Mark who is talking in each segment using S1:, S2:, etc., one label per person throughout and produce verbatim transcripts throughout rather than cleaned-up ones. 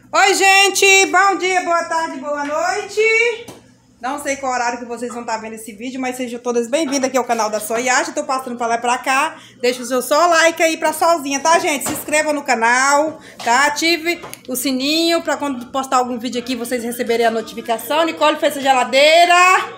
S1: Oi, gente! Bom dia, boa tarde, boa noite! Não sei qual horário que vocês vão estar vendo esse vídeo, mas sejam todas bem-vindas aqui ao canal da Soyasha. Tô passando pra lá e pra cá. Deixa o seu só like aí pra Solzinha, tá, gente? Se inscreva no canal, tá? Ative o sininho pra quando postar algum vídeo aqui vocês receberem a notificação. Nicole fez a geladeira.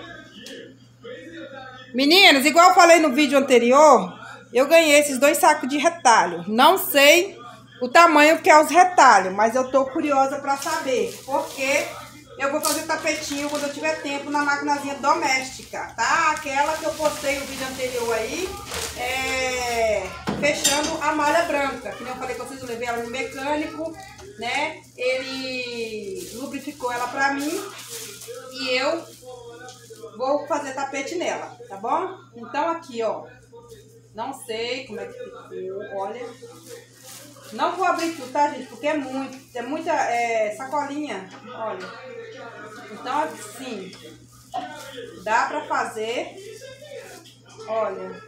S1: Meninas, igual eu falei no vídeo anterior, eu ganhei esses dois sacos de retalho. Não sei o tamanho que é os retalhos, mas eu tô curiosa pra saber, porque eu vou fazer tapetinho quando eu tiver tempo na maquinazinha doméstica, tá? Aquela que eu postei no vídeo anterior aí, é... fechando a malha branca, que nem eu falei com vocês, eu levei ela no mecânico, né? Ele lubrificou ela pra mim e eu vou fazer tapete nela, tá bom? Então aqui, ó, não sei como é que ficou, olha. Não vou abrir tudo, tá, gente? Porque é muito, é muita é, sacolinha, olha. Então, assim, dá pra fazer, olha.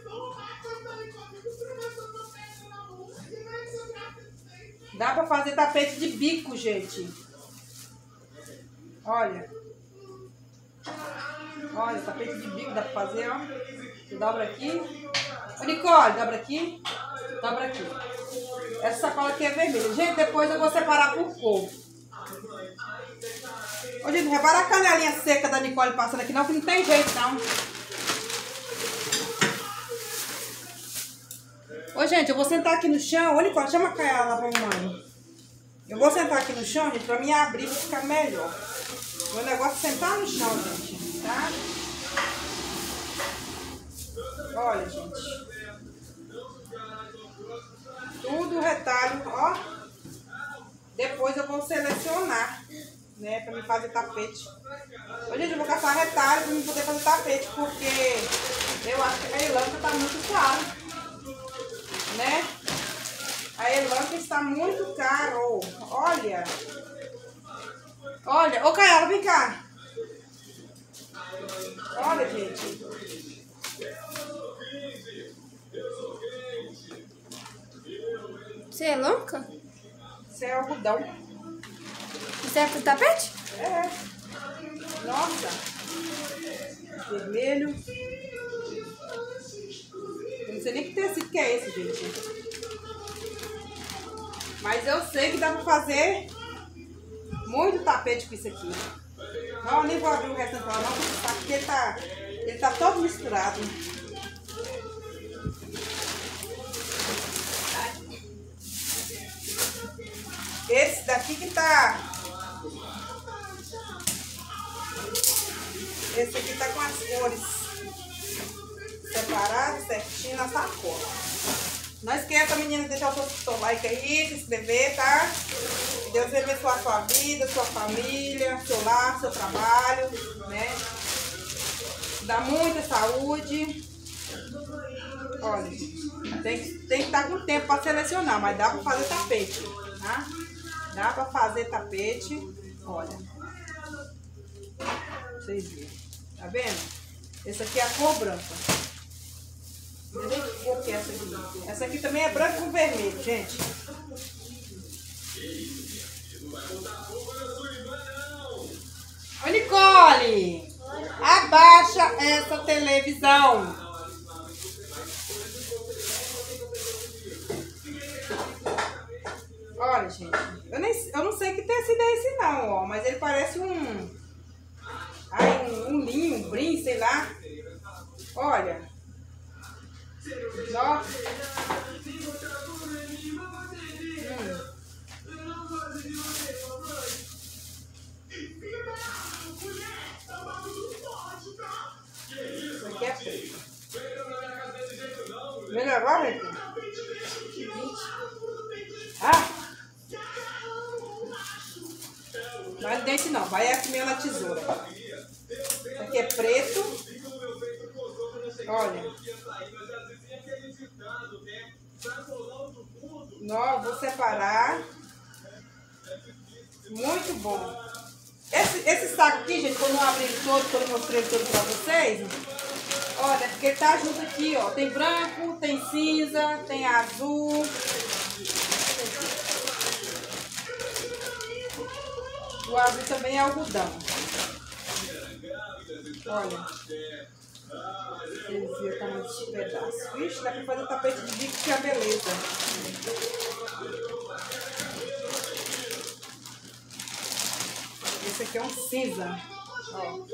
S1: Dá pra fazer tapete de bico, gente. Olha. Olha, tapete de bico dá pra fazer, ó. Você dobra aqui. Ô, Nicole, dobra aqui. Dobra aqui. Essa sacola aqui é vermelha. Gente, depois eu vou separar por cor. Ô, gente, repara a canelinha seca da Nicole passando aqui, não, que não tem jeito, não. Ô, gente, eu vou sentar aqui no chão. Ô, Nicole, chama a Caia lá pra mamãe. Eu vou sentar aqui no chão, gente, pra mim abrir vai ficar melhor. O meu negócio é sentar no chão, gente, tá? Olha, gente. Tudo retalho, ó. Depois eu vou selecionar, né, pra me fazer tapete. Hoje gente, eu vou caçar retalho pra me poder fazer tapete, porque eu acho que a elanca tá muito caro, né? A elanca está muito caro, olha. Olha, ô Caiola, vem cá. Olha, gente.
S2: Você é louca?
S1: Isso é algodão.
S2: Isso é pro tapete?
S1: É. Nossa. Vermelho. Eu não sei nem que tecido que é esse, gente. Mas eu sei que dá pra fazer muito tapete com isso aqui. Não, eu nem vou abrir o resto da não, porque ele tá, ele tá todo misturado. Esse daqui que tá... Esse aqui tá com as cores separadas, certinho na sacola. Não esqueça, menina, de deixar o seu, seu like aí, se inscrever, tá? Deus abençoe a sua vida, sua família, seu lar, seu trabalho, né? Dá muita saúde. Olha, tem, tem que estar com tempo para selecionar, mas dá para fazer tapete, tá? Dá pra fazer tapete, olha. Vocês viram, tá vendo? Essa aqui é a cor branca. Não sei que cor que é essa aqui. Essa aqui também é branca com vermelho, gente. Ô, Nicole! Abaixa essa televisão. Olha, gente, eu, nem, eu não sei que tecido é esse não, ó, mas ele parece um, ai, um, um linho, um brim, sei lá. Olha. Nossa. Hum. Isso aqui é preto. Melhor agora, gente? Ah! Não é dente não, vai aqui meio na tesoura. Isso aqui é preto. Olha. Não, vou separar. Muito bom. Esse, esse saco aqui, gente, quando eu abri ele todo, quando eu mostrei ele todo pra vocês, olha, porque ele tá junto aqui, ó. Tem branco, tem cinza, tem azul. O azul também é algodão. Olha. Vocês viram como esse pedaço. Vixe, dá pra fazer tapete de bico que é beleza. Esse aqui é um cinza. Ó.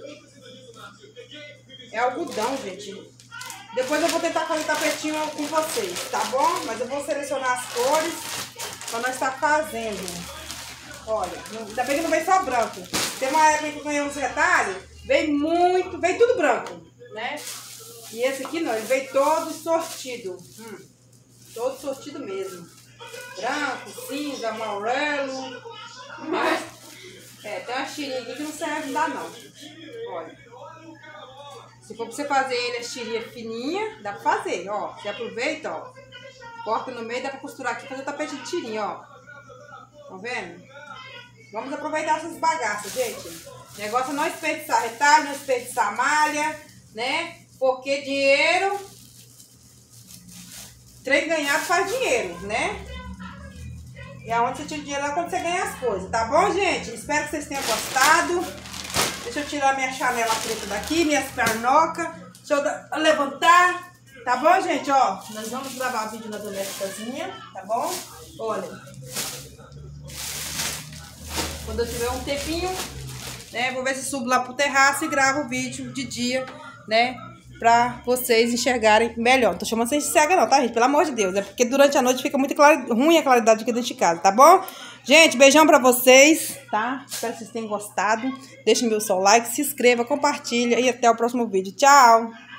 S1: É algodão, gente. Depois eu vou tentar fazer tapetinho com vocês, tá bom? Mas eu vou selecionar as cores pra nós estar fazendo. Olha, ainda bem que não veio só branco. Tem uma época que eu ganhei uns retalhos, veio muito, veio tudo branco, né? E esse aqui não, ele veio todo sortido. Hum, todo sortido mesmo. Branco, cinza, amarelo. Mas, é, tem uma tirinha aqui que não serve, não dá não, gente. Olha. Se for pra você fazer ele, a tirinha fininha, dá pra fazer, ó. Você aproveita, ó. Corta no meio, dá pra costurar aqui e fazer o tapete de tirinha, ó. Tá vendo? Vamos aproveitar essas bagaças, gente. O negócio é não desperdiçar retalho, não desperdiçar malha, né? Porque dinheiro, trem ganhado faz dinheiro, né? E aonde você tira dinheiro é quando você ganha as coisas, tá bom, gente? Espero que vocês tenham gostado. Deixa eu tirar minha chanela preta daqui, minhas pernocas. Deixa eu levantar, tá bom, gente? Ó, nós vamos gravar vídeo na domesticazinha, tá bom? Olha. Quando eu tiver um tempinho, né, vou ver se subo lá pro terraço e gravo o vídeo de dia, né, pra vocês enxergarem melhor. Não tô chamando vocês de cega não, tá, gente? Pelo amor de Deus. É porque durante a noite fica muito clar... ruim a claridade aqui dentro de casa, tá bom? Gente, beijão pra vocês, tá? Espero que vocês tenham gostado. Deixem meu seu like, se inscreva, compartilha e até o próximo vídeo. Tchau!